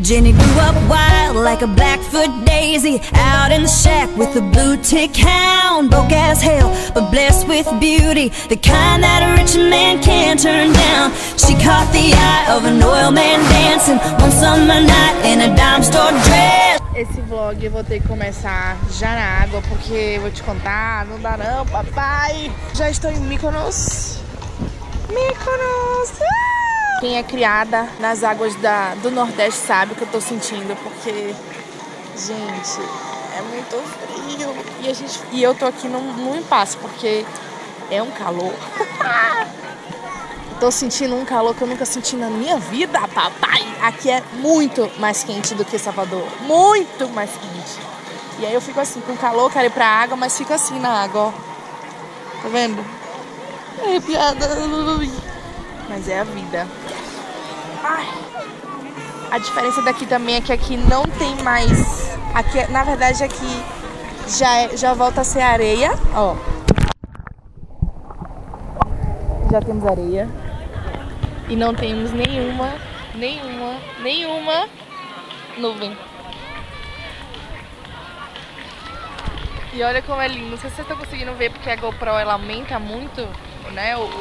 Jenny grew up wild like a Blackfoot daisy, out in the shack with a blue tick hound. Broke as hell, but blessed with beauty, the kind that a rich man can't turn down. She caught the eye of an oil man dancing one summer night in a dime store dress. Esse vlog eu vou ter que começar já na água, porque vou te contar, não dá não, papai. Já estou em Mykonos. Mykonos! Quem é criada nas águas do Nordeste sabe o que eu tô sentindo, porque, gente, é muito frio. E eu tô aqui num impasse, porque é um calor. Tô sentindo um calor que eu nunca senti na minha vida, papai. Aqui é muito mais quente do que Salvador. Muito mais quente. E aí eu fico assim, com calor, quero ir pra água, mas fico assim na água, ó. Tá vendo? É piada. Mas é a vida. Ai. A diferença daqui também é que aqui não tem mais... Aqui, na verdade, aqui já volta a ser areia, ó. Já temos areia. E não temos nenhuma nuvem. E olha como é lindo. Não sei se vocês estão conseguindo ver, porque a GoPro ela aumenta muito, né, o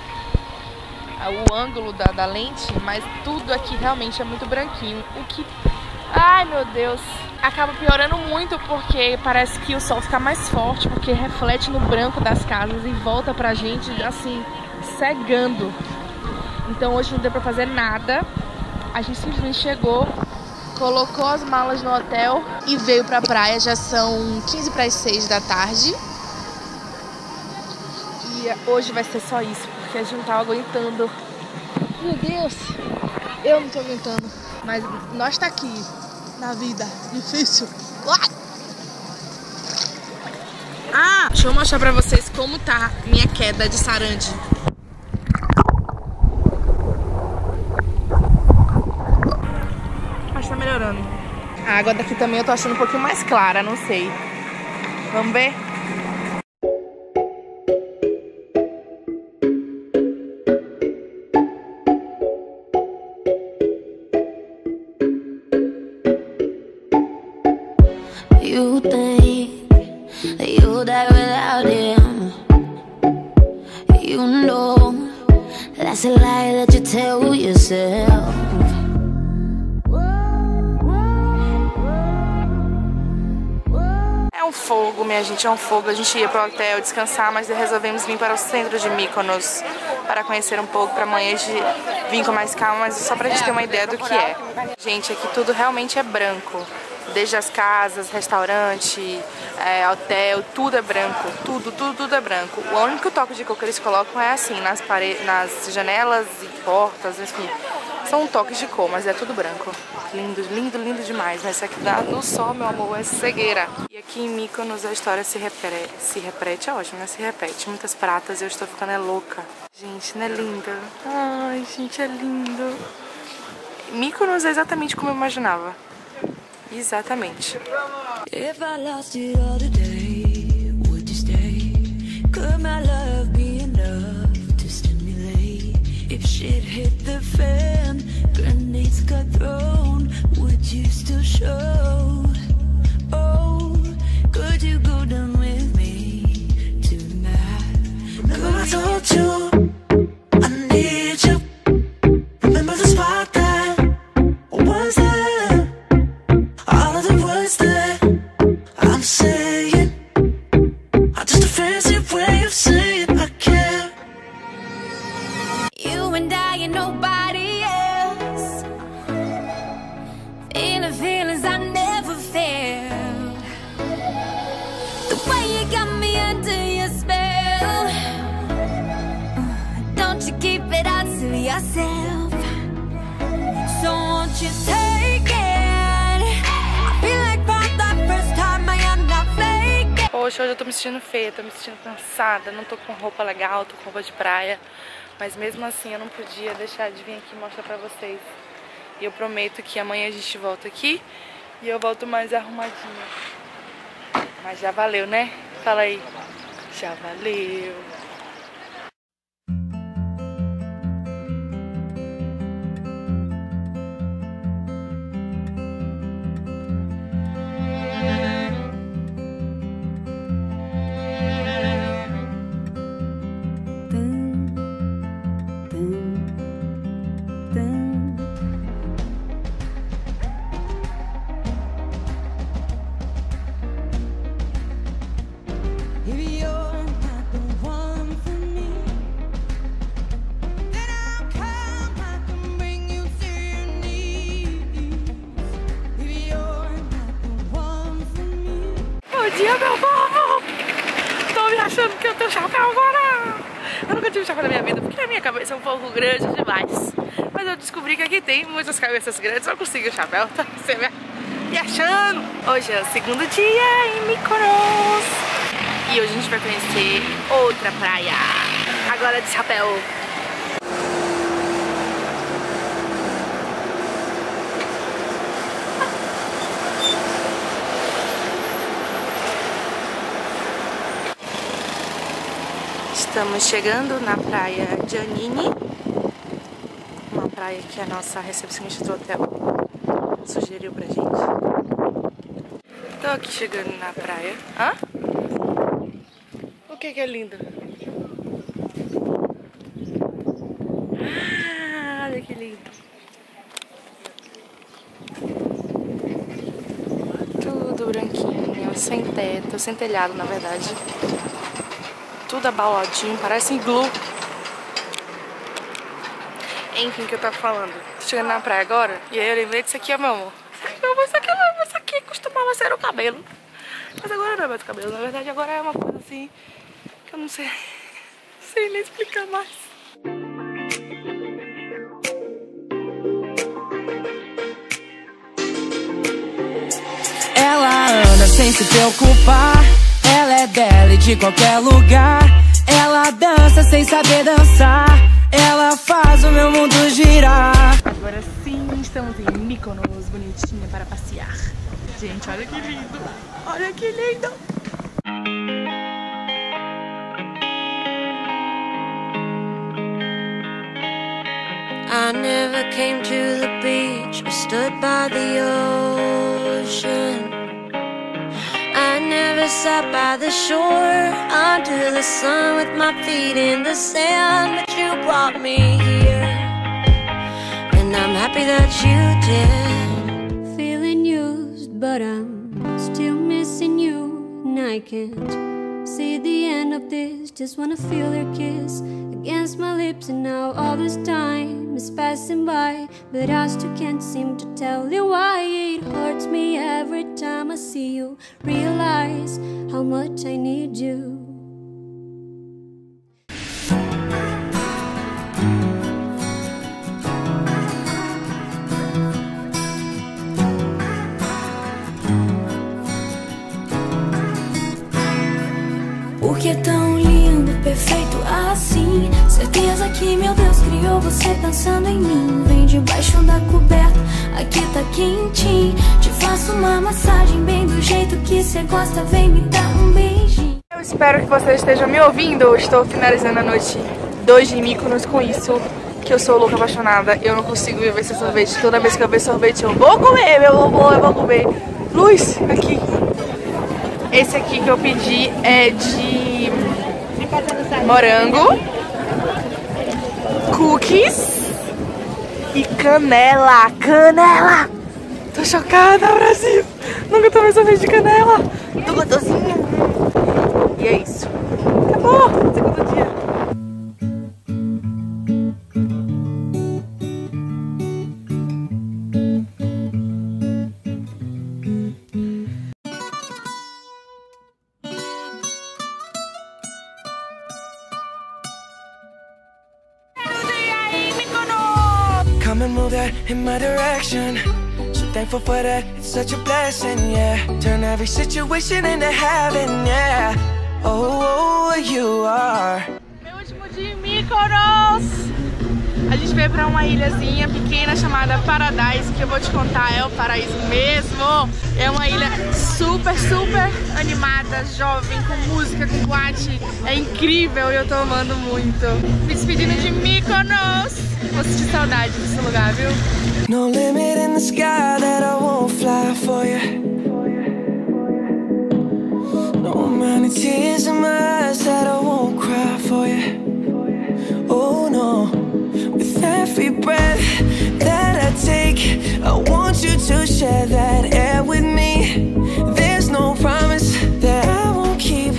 ângulo da lente, mas tudo aqui realmente é muito branquinho. O que... Ai, meu Deus! Acaba piorando muito, porque parece que o sol fica mais forte, porque reflete no branco das casas e volta pra gente, assim, cegando. Então hoje não deu pra fazer nada. A gente simplesmente chegou, colocou as malas no hotel e veio pra praia. Já são 15 para as 6 da tarde. E hoje vai ser só isso, porque a gente não tava aguentando. Meu Deus, eu não tô aguentando. Mas nós tá aqui, na vida difícil. Deixa eu mostrar pra vocês como tá minha queda de Sarandi. Mas tá melhorando. A água daqui também eu tô achando um pouquinho mais clara, não sei. Vamos ver? You think that you'll die without him. You know that's a lie that you tell yourself. É um fogo, minha gente, é um fogo. A gente ia pro hotel descansar, mas resolvemos vir para o centro de Mykonos para conhecer um pouco, para amanhã a gente vir com mais calma, mas só pra gente ter uma ideia do que é. Gente, aqui tudo realmente é branco. Desde as casas, restaurante, hotel, tudo é branco. Tudo é branco. O único toque de cor que eles colocam é assim, nas janelas e portas, enfim. São toques de cor, mas é tudo branco. Lindo, lindo, lindo demais. Mas isso aqui dá no sol, meu amor, é cegueira. E aqui em Mykonos a história se repete, é ótimo, né? Se repete. Muitas pratas e eu estou ficando louca. Gente, não é linda? Ai, gente, é lindo. Mykonos é exatamente como eu imaginava. Exatamente. If I lost it all today, would you stay? Could my love be enough to stimulate? If shit hit the fan, grenades got thrown, would you still show? Oh, could you go down with me tonight? Remember I told you I need you. Remember the spot that was there. I'm saying, I'm just a fancy way of saying I care. You and I and nobody else. Feeling feelings I never felt. The way you got me under your spell. Don't you keep it all to yourself. So won't you take it? Poxa, hoje eu tô me sentindo feia, tô me sentindo cansada, não tô com roupa legal, tô com roupa de praia. Mas mesmo assim eu não podia deixar de vir aqui mostrar pra vocês. E eu prometo que amanhã a gente volta aqui e eu volto mais arrumadinha. Mas já valeu, né? Fala aí. Já valeu. dia, meu povo! Tô me achando que eu tenho chapéu agora! Eu nunca tive chapéu na minha vida, porque a minha cabeça é um pouco grande demais. Mas eu descobri que aqui tem muitas cabeças grandes, eu consigo o chapéu, tá? Você me achando! Hoje é o segundo dia em Mykonos. E hoje a gente vai conhecer outra praia. Agora de chapéu. Estamos chegando na praia Giannini, uma praia que a nossa recepcionista do hotel sugeriu pra gente. Tô aqui chegando na praia. Hã? O que é lindo? Ah, olha que lindo. Tudo branquinho, sem teto, sem telhado na verdade. Tudo abaladinho, parece iglu. Enfim, o que eu tava falando? Tô chegando na praia agora, e aí eu lembrei disso aqui, ó, meu amor. Isso aqui costumava ser o cabelo. Mas agora não é mais o cabelo, na verdade agora é uma coisa assim, que eu não sei nem explicar mais. Ela anda sem se preocupar, ela é dela e de qualquer lugar. Ela dança sem saber dançar, ela faz o meu mundo girar. Agora sim, estamos em Mykonos, bonitinha para passear. Gente, olha que lindo, olha que lindo. I never came to the beach or stood by the ocean. I never sat by the shore under the sun with my feet in the sand, but you brought me here, and I'm happy that you did. Feeling used, but I'm still missing you, and I can't see the end of this. Just wanna feel your kiss against my lips, and now all this time is passing by, but I still can't seem to tell you why. It hurts me every time I see you, realize how much I need you. Porque é tão lindo, perfeito assim. Certeza que meu Deus criou você pensando em mim. Vem debaixo da coberta, aqui tá quentinho. Te faço uma massagem bem do jeito que você gosta. Vem me dar um beijinho. Eu espero que vocês estejam me ouvindo. Eu estou finalizando a noite 2 de Mykonos com isso, que eu sou louca apaixonada. Eu não consigo viver sem sorvete. Toda vez que eu ver sorvete eu vou comer, eu vou comer. Luz, aqui. Esse aqui que eu pedi é de morango, cookies e canela. Canela! Tô chocada, Brasil! Nunca tomei sorvete de canela! Tô gostosinho! E é isso. Acabou! Segundo dia. Come and move that in my direction. So thankful for that, it's such a blessing, yeah. Turn every situation into heaven, yeah. Oh, you are. Meu último dia em Mykonos. A gente veio pra uma ilhazinha pequena chamada Paradise, que eu vou te contar, é o paraíso mesmo. É uma ilha super, super animada, jovem, com música, com boate. É incrível e eu tô amando muito. Me despedindo de Mykonos. Vou sentir saudade desse lugar, viu? No limit in the sky that I won't fly for you. No amount of tears in my eyes that I won't cry for you. Oh no, with every breath that I take, I want you to share that air with me. There's no promise that I won't keep.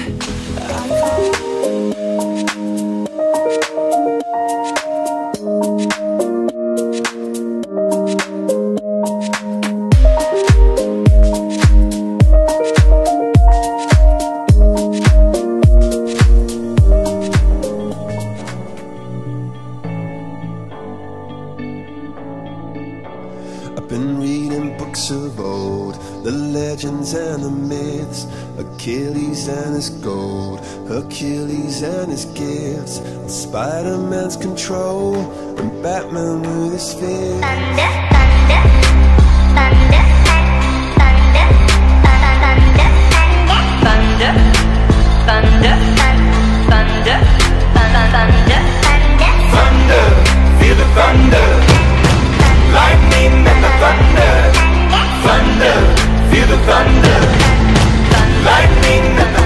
Achilles and his gold, Achilles and his gifts, and Spider-Man's control, and Batman with his fear. Thunder, feel the thunder, lightning and the thunder. Thunder, feel the thunder, lightning and the thunder.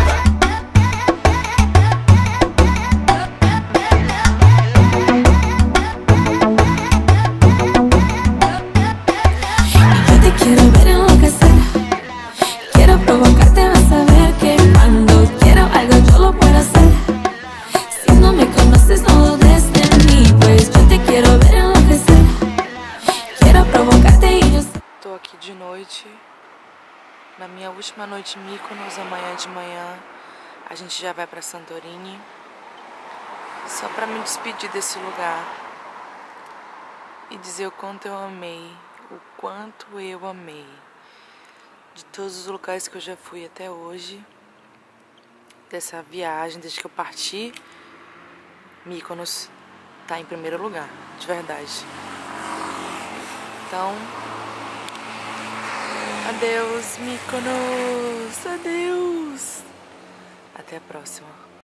Yo te quiero ver enloquecer, quiero provocarte, vas a ver que cuando quiero algo yo lo puedo hacer. Si no me conoces no dudes de mí, pues yo te quiero ver enloquecer, quiero provocarte y yo sé. Tô aqui de noite, na minha última noite em Mykonos. Amanhã de manhã a gente já vai pra Santorini, só pra me despedir desse lugar e dizer o quanto eu amei, o quanto eu amei. De todos os lugares que eu já fui até hoje, dessa viagem, desde que eu parti, Mykonos tá em primeiro lugar, de verdade. Então, adeus, Mykonos, adeus. Até a próxima.